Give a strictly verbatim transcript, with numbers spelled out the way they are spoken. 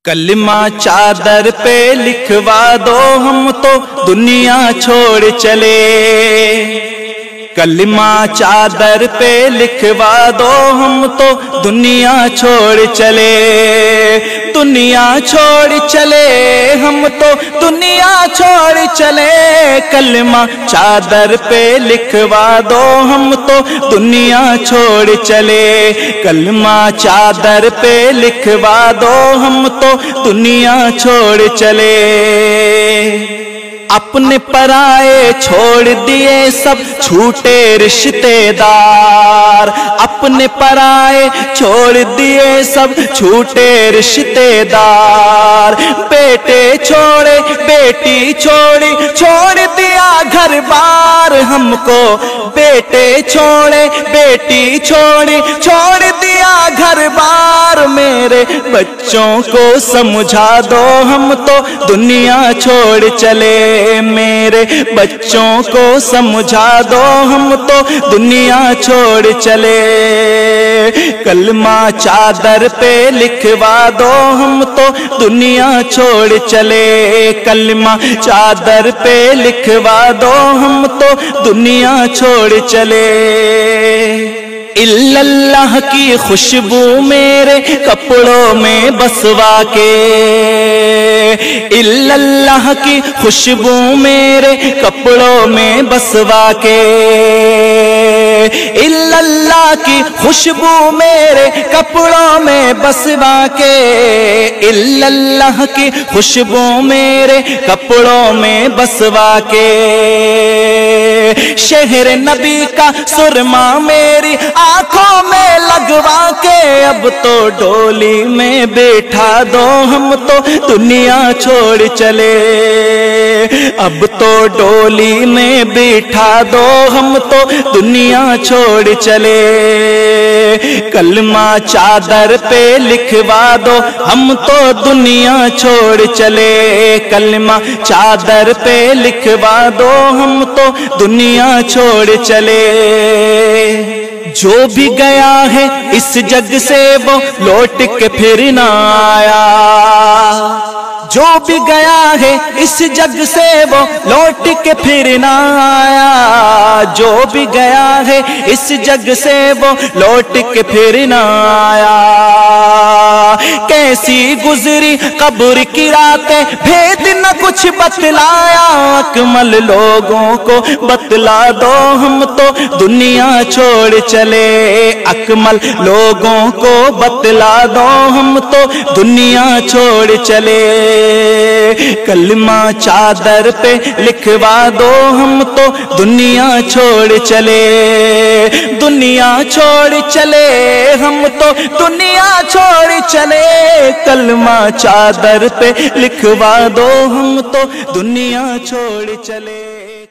کلمہ چادر پہ لکھوا دو ہم تو دنیا چھوڑ چلے، کلمہ چادر پہ لکھوا دو ہم تو دنیا چھوڑ چلے، دنیا چھوڑ چلے ہم تو دنیا چھوڑ چلے، کلمہ چادر پہ لکھوا دو ہم تو دنیا چھوڑ چلے، کلمہ چادر پہ لکھوا دو ہم تو دنیا چھوڑ چلے۔ اپنے پرائے چھوڑ دیے سب چھوٹے رشتے دار، اپنے پرائے چھوڑ دیے سب چھوٹے رشتے دار، بیٹے چھوڑے بیٹی چھوڑی چھوڑ دیا گھر بار ہم کو، بیٹے چھوڑے بیٹی چھوڑی چھوڑ دیا گھر بار، میرے بچوں کو سمجھا دو ہم تو دنیا چھوڑ چلے، میرے بچوں کو سمجھا دو ہم تو دنیا چھوڑ چلے، کلمہ چادر پہ لکھوا دو ہم تو دنیا چھوڑ چلے، کلمہ چادر پہ لکھوا دو ہم تو دنیا چھوڑ چلے۔ الا اللہ کی خوشبو میرے کپڑوں میں بسوا کے، الا اللہ کی خوشبو میرے کپڑوں میں بسوا کے، الا اللہ کی خوشبو میرے کپڑوں میں بسوا کے، الا اللہ کی خوشبو میرے کپڑوں میں بسوا کے، شہر نبی کا سرما میری آنکھوں میں لگوا کے، اب تو ڈولی میں بیٹھا دو ہم تو دنیا چھوڑ چلے، اب تو ڈولی میں بیٹھا دو ہم تو دنیا چھوڑ چلے، کلمہ چادر پہ لکھوا دو ہم تو دنیا چھوڑ چلے، کلمہ چادر پہ لکھوا دو ہم تو دنیا چھوڑ چلے۔ جو بھی گیا ہے اس جگ سے وہ لوٹ کے پھر نہ آیا، جو بھی گیا ہے اس جگ سے وہ لوٹ کے پھر نہ آیا، جو بھی گیا ہے اس جگ سے وہ لوٹ کے پھر نہ آیا، کیسی گزری قبر کی راتیں بھید نہ کچھ بتلایا، اکمل لوگوں کو بتلا دو ہم تو دنیا چھوڑ چلے، اکمل لوگوں کو بتلا دو ہم تو دنیا چھوڑ چلے، کلمہ چادر پہ لکھوا دو ہم تو دنیا چھوڑ چلے، دنیا چھوڑ چلے ہم تو دنیا چھوڑ چلے، کلمہ چادر پہ لکھوا دو ہم تو دنیا چھوڑ چلے۔